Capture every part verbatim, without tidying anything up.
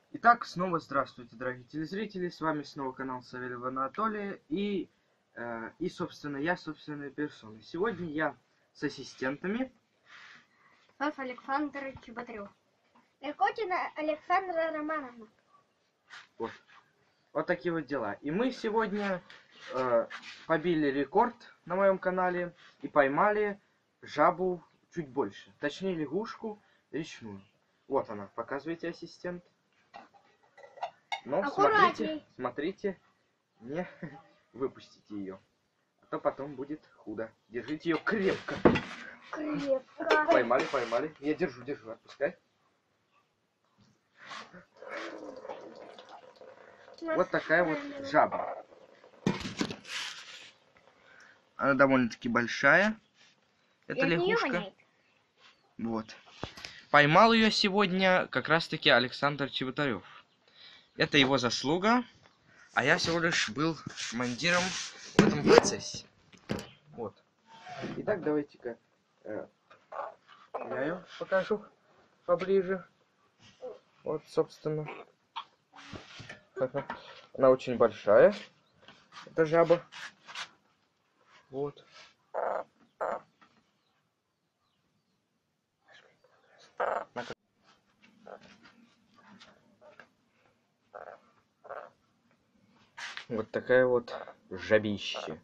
Итак, снова здравствуйте, дорогие телезрители, с вами снова канал Савельева Анатолия и, э, и, собственно, я, собственной персоной. Сегодня я с ассистентами. Александр Чеботарев. Иркотина Александра Романовна. Вот. Вот такие вот дела. И мы сегодня э, побили рекорд на моем канале и поймали жабу чуть больше. Точнее, лягушку речную. Вот она, показывайте, ассистент. Но смотрите, смотрите, не выпустите ее, а то потом будет худо. Держите ее крепко. Крепко. Поймали, поймали. Я держу, держу, отпускай. Вот такая вот жаба. Она довольно-таки большая. Это лягушка. Вот. Поймал ее сегодня как раз-таки Александр Чеботарев. Это его заслуга, а я всего лишь был командиром в этом процессе. Вот. Итак, давайте-ка э, я ее покажу поближе. Вот, собственно. Она очень большая. Это жаба. Вот. Вот такая вот жабище.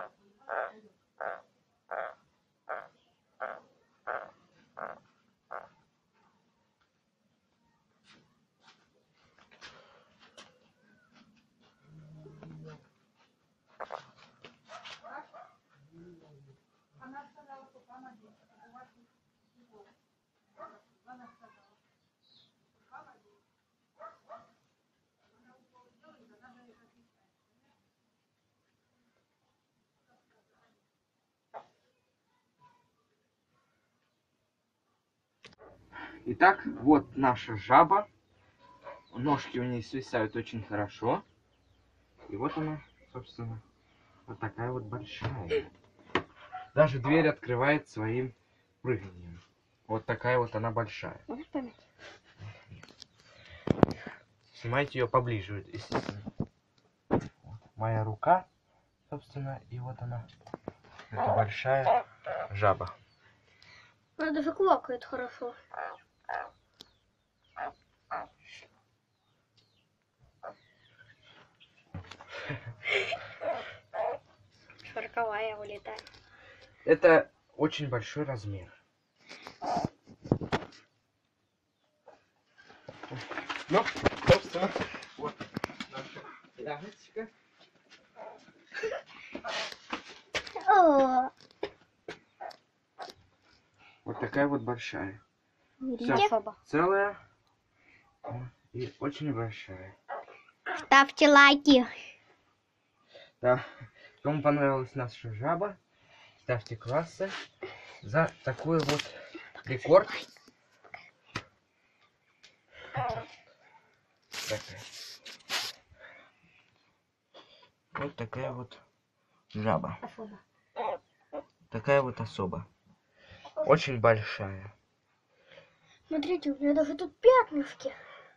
Итак, вот наша жаба. Ножки у нее свисают очень хорошо. И вот она, собственно, вот такая вот большая. Даже дверь открывает своим прыганием. Вот такая вот она большая. Снимайте ее поближе, естественно. Вот моя рука, собственно, и вот она. Это большая жаба. Она даже квакает хорошо. Шариковая улетает. Это очень большой размер. Ну, собственно, вот наша лягочка. Вот такая вот большая. Вся целая и очень большая. Ставьте лайки. Да. Кому понравилась наша жаба, ставьте классы за такой вот рекорд. Такая. Вот такая вот жаба. Особо. Такая вот особа. Очень большая. Смотрите, у меня даже тут пятнышки.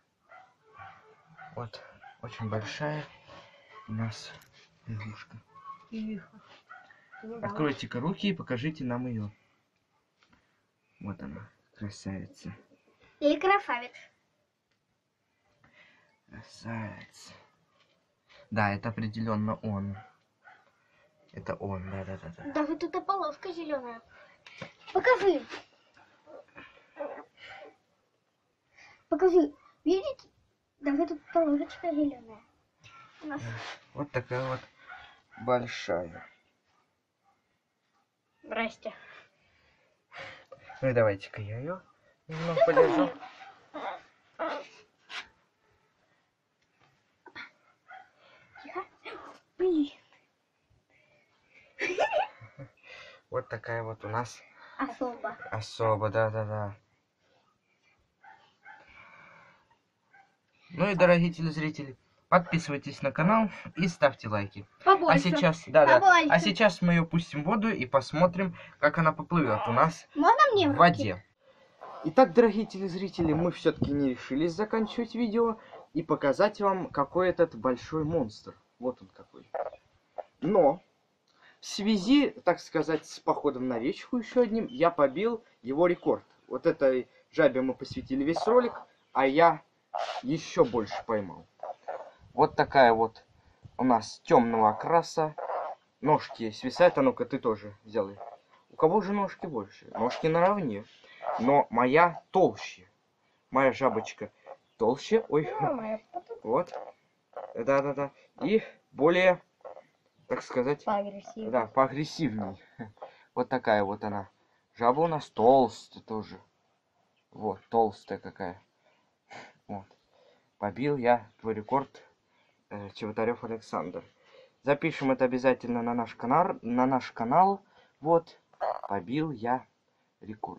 Вот, очень большая у нас лягушка. Откройте-ка руки и покажите нам ее. Вот она, красавица. Или красавец. Красавец. Да, это определенно он. Это он, да-да-да. Даже тут полоска зеленая. Покажи. Покажи. Видите? Даже тут полосочка зеленая. У нас... Вот такая вот большая. Здрасте. Ну и давайте-ка я ее немного подержу. Вот такая вот у нас особо. Особо, да-да-да. Ну и, дорогие телезрители, подписывайтесь на канал и ставьте лайки. Побольше. А сейчас, да, да. Побольше. А сейчас мы ее пустим в воду и посмотрим, как она поплывет у нас Можно мне в воде. Итак, дорогие телезрители, мы все-таки не решились заканчивать видео и показать вам, какой этот большой монстр. Вот он какой. Но в связи, так сказать, с походом на речку еще одним, я побил его рекорд. Вот этой жабе мы посвятили весь ролик, а я еще больше поймал. Вот такая вот у нас темного окраса. Ножки свисают, а ну-ка ты тоже сделай. У кого же ножки больше? Ножки наравне. Но моя толще. Моя жабочка толще. Ой. Вот. Да-да-да. И более, так сказать, Поагрессивнее. да, поагрессивней. Вот такая вот она. Жаба у нас толстая тоже. Вот, толстая какая. Вот. Побил я твой рекорд, э, Чеботарев Александр. Запишем это обязательно на наш канал. На наш канал. Вот. Побил я рекорд.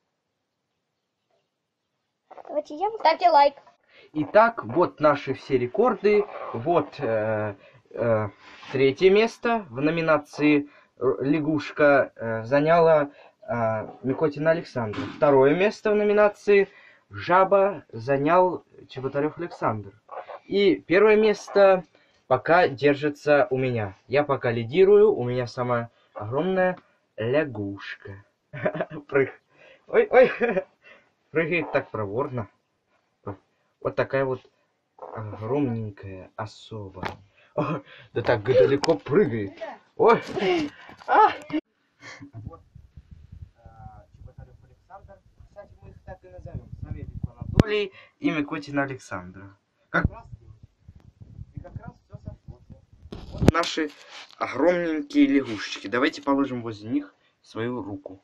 Давайте я... Ставьте лайк. Итак, вот наши все рекорды. Вот э, э, третье место в номинации «Лягушка» э, заняла э, Микотина Александр. Второе место в номинации «Жаба» занял Чеботарев Александр. И первое место пока держится у меня. Я пока лидирую. У меня самая огромная лягушка. Прыг. Ой-ой. Прыгает так проворно. Вот такая вот огромненькая особа. О, да так далеко прыгает. Ой. А! Вот. Чеботарев Александр. Кстати, мы их так и назовем. Савельев Анатолий и Микотин Александра. Как раз и как раз все сошло. Вот наши огромненькие лягушечки. Давайте положим возле них свою руку.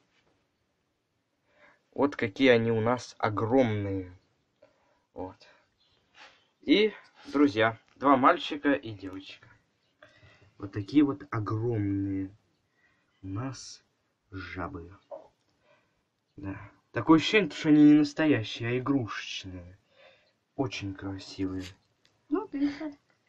Вот какие они у нас огромные. Вот. И, друзья, два мальчика и девочка. Вот такие вот огромные у нас жабы. Да. Такое ощущение, что они не настоящие, а игрушечные. Очень красивые. Ну, пятьдесят.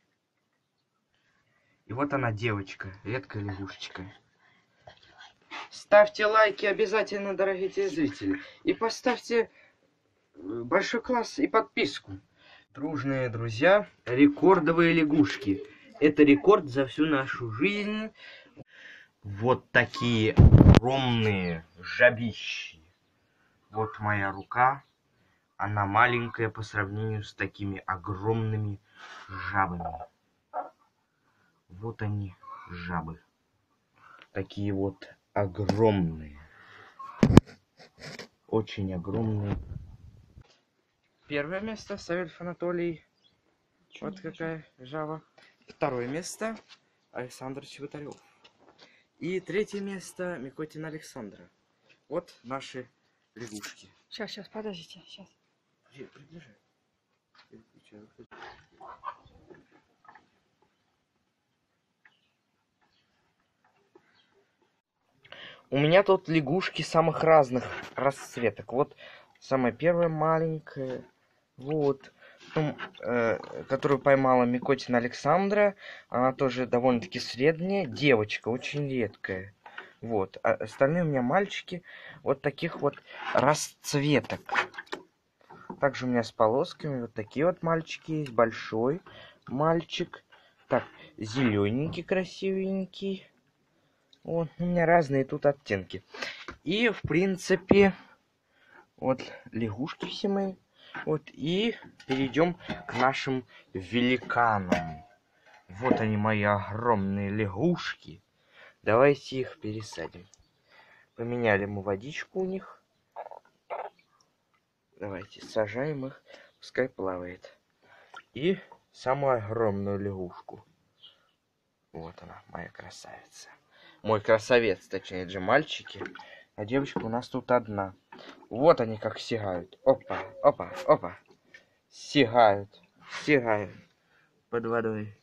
И вот она, девочка, редкая лягушечка. Ставьте лайки обязательно, дорогие телезрители. И поставьте большой класс и подписку. Дружные друзья, рекордовые лягушки. Это рекорд за всю нашу жизнь. Вот такие огромные жабищи. Вот моя рука. Она маленькая по сравнению с такими огромными жабами. Вот они, жабы. Такие вот огромные. Очень огромные. Первое место Савельев Анатолий. Чё Вот какая жаба. Второе место Александр Чеботарев. И третье место Микотин Александра. Вот наши лягушки. Сейчас, сейчас, подождите, сейчас. Приближай. У меня тут лягушки самых разных расцветок. Вот самая первая маленькая. Вот. Потом, э, которую поймала Микотина Александра. Она тоже довольно-таки средняя. Девочка, очень редкая. Вот. А остальные у меня мальчики вот таких вот расцветок. Также у меня с полосками вот такие вот мальчики есть. Большой мальчик. Так, зелененький, красивенький. Вот, у меня разные тут оттенки. И, в принципе, вот лягушки все мои. Вот, и перейдем к нашим великанам. Вот они, мои огромные лягушки. Давайте их пересадим. Поменяли мы водичку у них. Давайте сажаем их, пускай плавает. И самую огромную лягушку. Вот она, моя красавица. Мой красавец, точнее, это же мальчики. А девочка у нас тут одна. Вот они как сигают. Опа, опа, опа. Сигают, сигают под водой.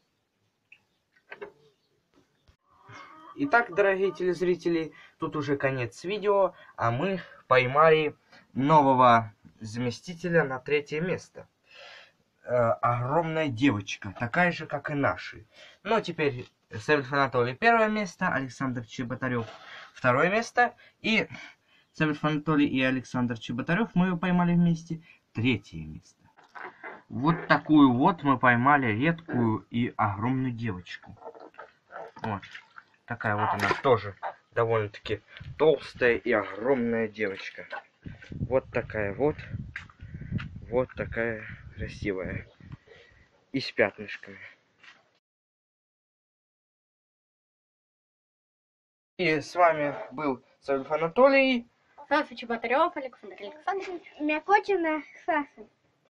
Итак, дорогие телезрители, тут уже конец видео, а мы поймали нового заместителя на третье место. Э, огромная девочка, такая же, как и наши. Но теперь Савельев Анатолий первое место, Александр Чеботарев второе место. И Савельев Анатолий и Александр Чеботарев. Мы ее поймали вместе. Третье место. Вот такую вот мы поймали редкую и огромную девочку. Вот. Такая вот она тоже довольно-таки толстая и огромная девочка. Вот такая вот. Вот такая красивая. И с пятнышками. И с вами был Савельев Анатолий. Саша Чеботарев, Александр Александрович. Мякотина Саша.